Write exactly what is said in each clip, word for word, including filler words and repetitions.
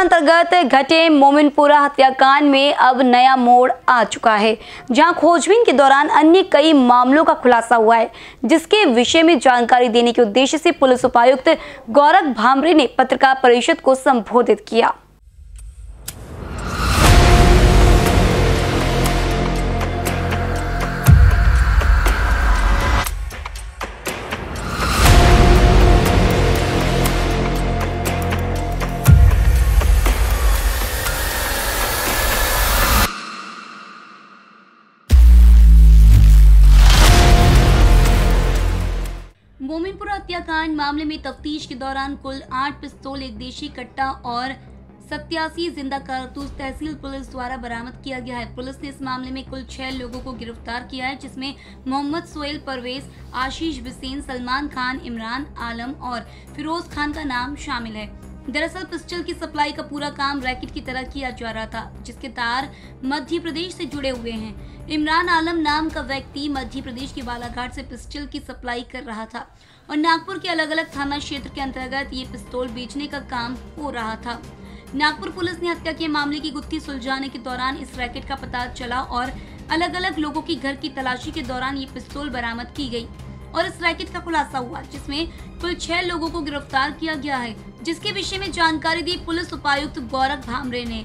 अंतर्गत घटे मोमिनपुरा हत्याकांड में अब नया मोड़ आ चुका है, जहां खोजबीन के दौरान अन्य कई मामलों का खुलासा हुआ है, जिसके विषय में जानकारी देने के उद्देश्य से पुलिस उपायुक्त गौरव भामरे ने पत्रकार परिषद को संबोधित किया। मोमिनपुरा हत्याकांड मामले में तफ्तीश के दौरान कुल आठ पिस्तौल, एक देशी कट्टा और सत्तासी जिंदा कारतूस तहसील पुलिस द्वारा बरामद किया गया है। पुलिस ने इस मामले में कुल छह लोगों को गिरफ्तार किया है, जिसमें मोहम्मद सोहेल परवेज, आशीष बिसेन, सलमान खान, इमरान आलम और फिरोज खान का नाम शामिल है। दरअसल पिस्टल की सप्लाई का पूरा काम रैकेट की तरह किया जा रहा था, जिसके तार मध्य प्रदेश से जुड़े हुए हैं। इमरान आलम नाम का व्यक्ति मध्य प्रदेश के बालाघाट से पिस्टल की सप्लाई कर रहा था और नागपुर के अलग अलग थाना क्षेत्र के अंतर्गत ये पिस्तौल बेचने का काम हो रहा था। नागपुर पुलिस ने हत्या के मामले की गुत्थी सुलझाने के दौरान इस रैकेट का पता चला और अलग अलग लोगों की घर की तलाशी के दौरान ये पिस्तौल बरामद की गई और इस रैकेट का खुलासा हुआ, जिसमें कुल छह लोगों को गिरफ्तार किया गया है, जिसके विषय में जानकारी दी पुलिस उपायुक्त गौरव भामरे ने।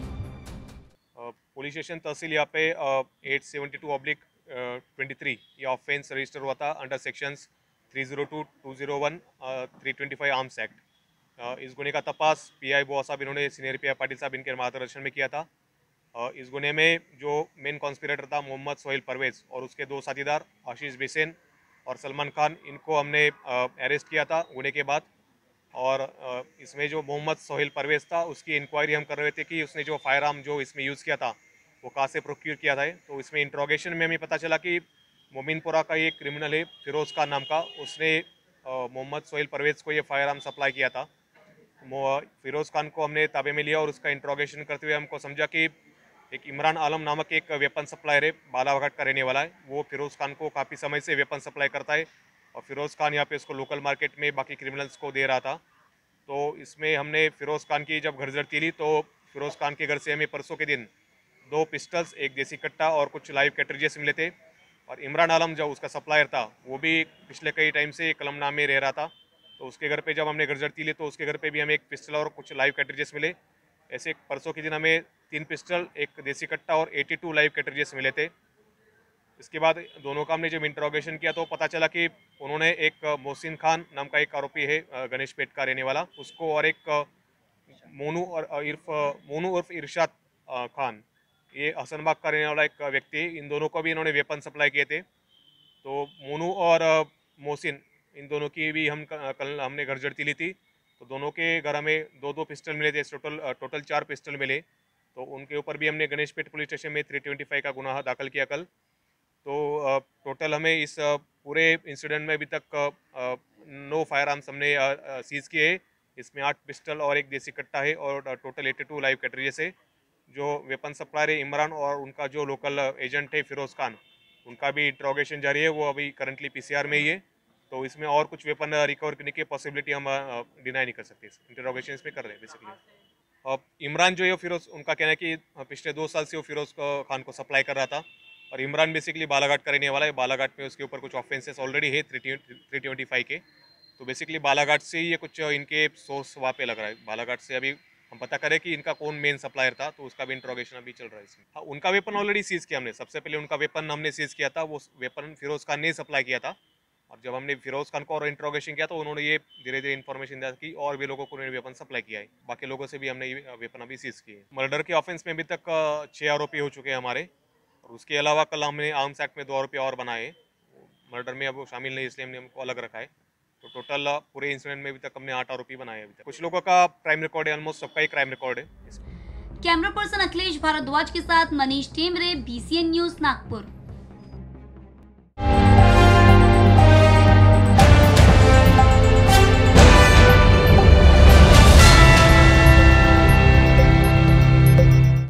पुलिस स्टेशन तहसील यहाँ पे eight seventy two oblique twenty three ये ऑफेंस रजिस्टर हुआ था under sections three zero two, two zero one, three twenty five arms act. इस गुने का तपास पीआई बोआ साहब इन्होंने सीनियर पीआई पाटिल साहब इनके मार्गदर्शन में किया था। uh, इस गुने में जो मेन कॉन्स्पिरेटर था मोहम्मद सोहेल परवेज और उसके दो साथीदार आशीष बिसेन और सलमान खान, इनको हमने अरेस्ट किया था गुने के बाद। और uh, इसमें जो मोहम्मद सोहेल परवेज था उसकी इंक्वायरी हम कर रहे थे कि उसने जो फायर आर्म जो इसमें यूज़ किया था वो कहाँ से प्रोक्यूर किया था। तो इसमें इंट्रोगेशन में हमें पता चला कि मोमिनपुरा का एक क्रिमिनल है फिरोज खान नाम का, उसने मोहम्मद सोहेल परवेज को ये फायर आर्म सप्लाई किया था। फिरोज खान को हमने ताबे में लिया और उसका इंट्रोगेशन करते हुए हमको समझा कि एक इमरान आलम नामक एक वेपन सप्लायर है, बालाघाट का रहने वाला है, वो फिरोज खान को काफ़ी समय से वेपन सप्लाई करता है और फिरोज खान यहाँ पे उसको लोकल मार्केट में बाकी क्रिमिनल्स को दे रहा था। तो इसमें हमने फिरोज खान की जब घर जड़ती ली तो फिरोज खान के घर से हमें परसों के दिन दो पिस्टल्स, एक देसी कट्टा और कुछ लाइव कैट्रिजेस मिले थे। और इमरान आलम जो उसका सप्लायर था वो भी पिछले कई टाइम से कलमनाम में रह रहा था, तो उसके घर पे जब हमने घर जड़ती ली तो उसके घर पे भी हमें एक पिस्टल और कुछ लाइव कैट्रिजेस मिले। ऐसे परसों के दिन हमें तीन पिस्टल, एक देसी कट्टा और बयासी लाइव कैट्रिजेस मिले थे। इसके बाद दोनों का हमने जब इंट्रोगेशन किया तो पता चला कि उन्होंने एक मोहसिन खान नाम का एक आरोपी है गणेश पेट का रहने वाला, उसको और एक मोनू और इर्फ मोनू उर्फ इरशाद खान, ये हसनबाग का रहने वाला एक व्यक्ति है, इन दोनों को भी इन्होंने वेपन सप्लाई किए थे। तो मोनू और मोहसिन, इन दोनों की भी हम कल हमने घर जड़ती ली थी, तो दोनों के घर हमें दो दो पिस्टल मिले थे, टोटल टोटल चार पिस्टल मिले। तो उनके ऊपर भी हमने गणेश पेट पुलिस स्टेशन में थ्री ट्वेंटी फाइव का गुनाह दाखिल किया कल। तो टोटल हमें इस पूरे इंसिडेंट में अभी तक नो फायर आर्म्स हमने सीज किए। इसमें आठ पिस्टल और एक देसी कट्टा है और total eighty two live cartridges है। जो वेपन सप्लायर है इमरान और उनका जो लोकल एजेंट है फिरोज खान, उनका भी इंट्रोगेशन जारी है, वो अभी करंटली पीसीआर में ही है। तो इसमें और कुछ वेपन रिकवर करने की पॉसिबिलिटी हम डिनाई नहीं कर सकते, इंट्रोगेशन इसमें कर रहे हैं बेसिकली। अब इमरान जो है फिरोज, उनका कहना है कि पिछले दो साल से वो फिरोज खान को सप्लाई कर रहा था और इमरान बेसिकली बालाघाट का रहने वाला है। बालाघाट में उसके ऊपर कुछ ऑफेंसेस ऑलरेडी है थ्री ट्वेंटी फाइव के, तो बेसिकली बालाघाट से ही ये कुछ इनके सोर्स वहाँ पे लग रहा है। बालाघाट से अभी हम पता करें कि इनका कौन मेन सप्लायर था, तो उसका भी इंट्रोगेशन अभी चल रहा है इसमें। हाँ, उनका वेपन ऑलरेडी सीज किया हमने, सबसे पहले उनका वेपन हमने सीज किया था, वो वेपन फिरोज खान ने सप्लाई किया था। और जब हमने फिरोज खान को और इंट्रोगेशन किया तो उन्होंने ये धीरे धीरे इन्फॉर्मेशन दिया कि और भी लोगों को उन्होंने वेपन सप्लाई किया है, बाकी लोगों से भी हमने ये वेपन अभी सीज किए। मर्डर के ऑफेंस में अभी तक छः आरोपी हो चुके हैं हमारे, और उसके अलावा कल हमने आर्म्स एक्ट में दो आरोपी और बनाए। मर्डर में अब वो शामिल नहीं, इसलिए हमने हमको अलग रखा है। तो टोटल पूरे इंसिडेंट में अभी तक हमने आठ आरोपी बनाए। अभी तक कुछ लोगों का क्राइम रिकॉर्ड है, ऑलमोस्ट सबका ही क्राइम रिकॉर्ड है। कैमरा पर्सन अखिलेश भारद्वाज के साथ मनीष टेमरे, बीसीएन न्यूज नागपुर।